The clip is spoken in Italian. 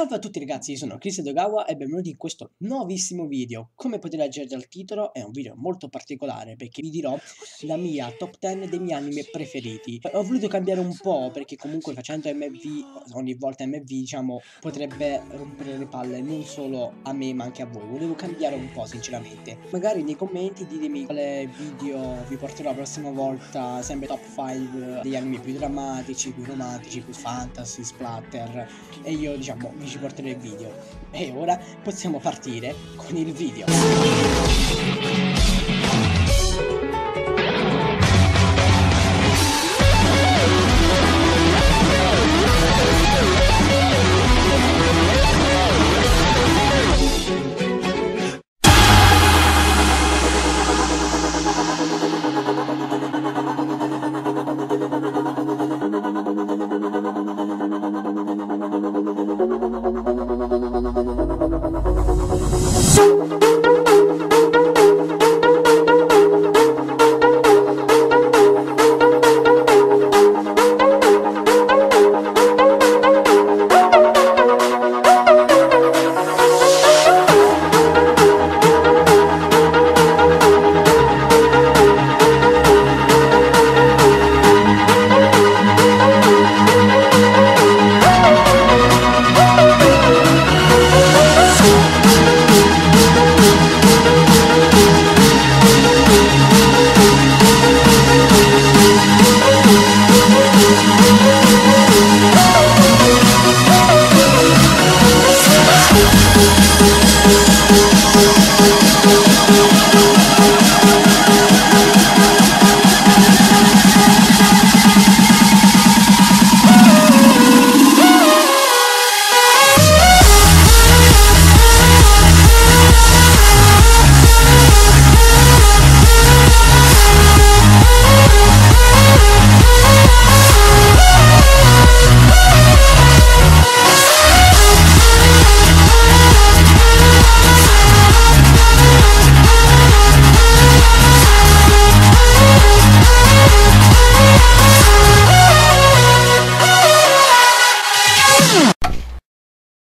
Salve a tutti ragazzi, io sono Chris Dogawa e benvenuti in questo nuovissimo video. Come potete leggere dal titolo, è un video molto particolare perché vi dirò la mia top 10 dei miei anime preferiti. Ho voluto cambiare un po' perché comunque facendo MV, ogni volta MV, diciamo, potrebbe rompere le palle non solo a me ma anche a voi. Volevo cambiare un po' sinceramente. Magari nei commenti ditemi quale video vi porterò la prossima volta, sempre top 5 degli anime più drammatici, più romantici, più fantasy, splatter, e io diciamo vi ci porterò il video. E ora possiamo partire con il video.